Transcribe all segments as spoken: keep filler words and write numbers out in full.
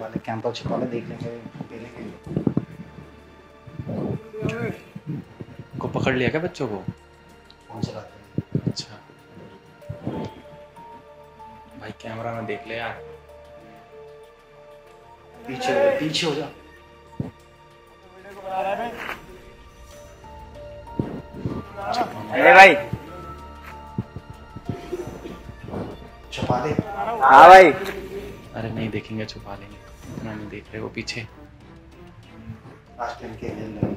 ले, कैंपर छुपा ले, देख लेंगे ले लेंगे। को पकड़ लिया क्या बच्चों को? कौन चलाते हैं? अच्छा भाई कैमरा में देख ले यार। पीछे हो जा, पीछे हो जा। अरे भाई छुपा दे। हाँ भाई अरे नहीं देखेंगे, छुपा लेंगे, इतना नहीं देख रहे वो पीछे। आज दिन के लिए लगेगी।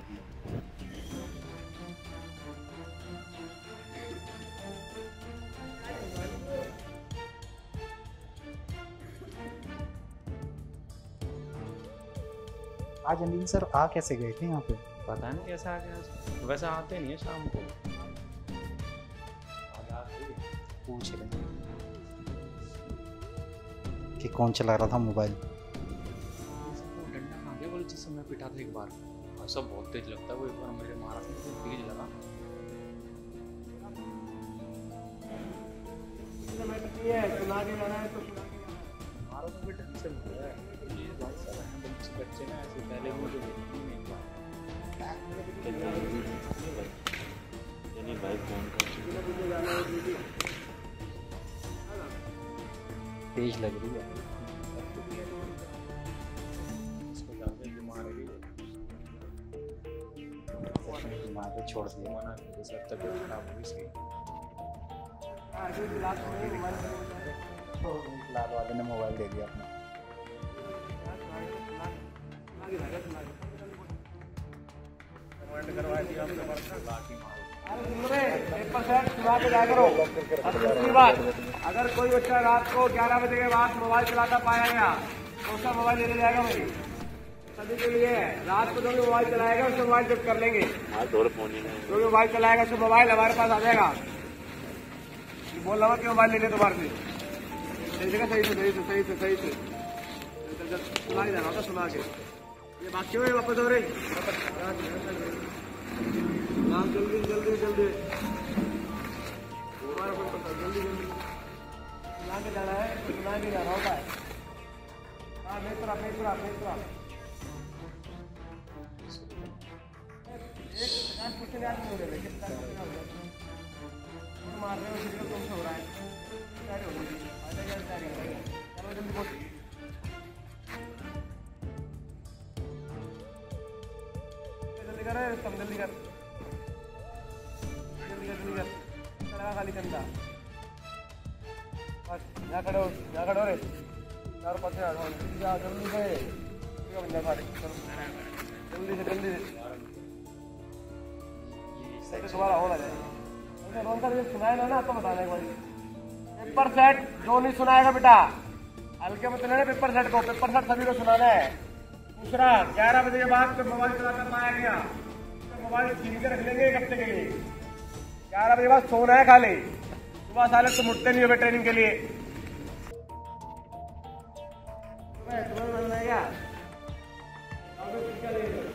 आज अनिल सर आ कैसे गए थे यहाँ पे? पता नहीं कैसे आ गया, वैसे आते नहीं है शाम को। पूछ रहे कि कौन चला रहा था मोबाइल। डंडा खा गया बोले, जिससे मैं पिटा था एक बार, और सब बहुत तेज लगता है वो, एक बार मेरे मारा था तो तेज लगा। सुना के जाना है तो मारा तो भी ढंग से हो रहा है, ये बहुत सारा है बच्चे बच्चे ना ऐसे पहले मुझे देखते नहीं एक बार। यानी भाई फोन कर तेज लग रही है इसको, ज़्यादा बीमार है बीमार छोड़ दिया। मना नहीं सर, तबीयत खराब हो इसकी। लाल वाले ने मोबाइल दे दिया अपना। दूसरी बात, अगर कोई बच्चा रात को ग्यारह बजे के बाद मोबाइल चलाता पाया गया तो उसका मोबाइल ले जाएगा भाई। सभी के लिए रात को जो भी मोबाइल चलाएगा उससे मोबाइल जब्त कर लेंगे। जो भी मोबाइल चलाएगा उससे मोबाइल हमारे पास आ जाएगा। बोल रहा कि मोबाइल ले ले दोबारा से, सही से सही से सही से सही से सही से सुना ही जाना, सुना के ये बात क्यों है वापस हो रही। हाँ जल्दी जल्दी जल्दी जल्दी जल्दी सुना के जाना है, सुना के जाना होता है। हाँ मेरा मेरा मेरा एक पचास क्वेश्चन याद नहीं हो रहे, कितना मार रहे हो फिजिकल तुमसे हो रहा है। चलो जल्दी बोल, जल्दी कर तुम, जल्दी कर जल्दी कर जल्दी कर चला खाली चंदा बस। यहाँ खड़े हो, यहाँ खड़े हो रे, चार पाँच जल्दी से बंदा खाली जल्दी से जल्दी से दोबारा होना जाए। सुनाएगा ना तो बताना एक बार। पेपर सेट जो नहीं सुनाएगा बेटा हल्के मत लेना पेपर सेट को, पेपर सेट सभी को सुनाना है। दूसरा, ग्यारह बजे के बाद जब मोबाइल चलाकर पाया गया तो मोबाइल छीन के रख लेंगे एक हफ्ते के लिए। ग्यारह बजे के बाद सोना है खाली, सुबह साले तुम उठते नहीं हो ट्रेनिंग के लिए। तुम्हें तुम्हें क्या